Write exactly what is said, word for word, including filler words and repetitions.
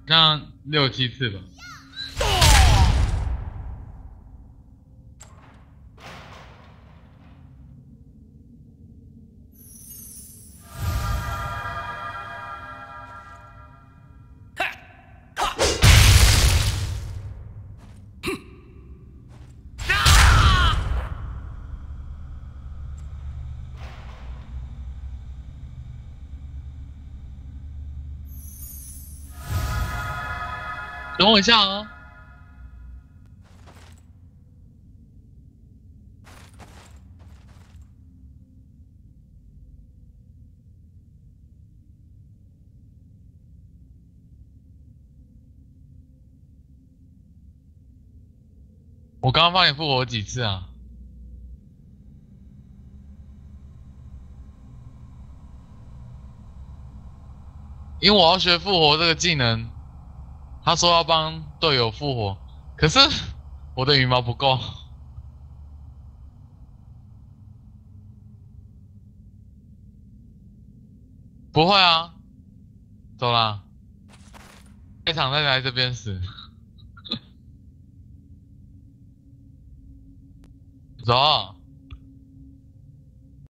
像六七次吧。等我一下哦。我刚刚帮你复活几次啊？因为我要学复活这个技能，他说要帮队友复活，可是我的羽毛不够。不会啊，走啦，开场再来这边死。走啊。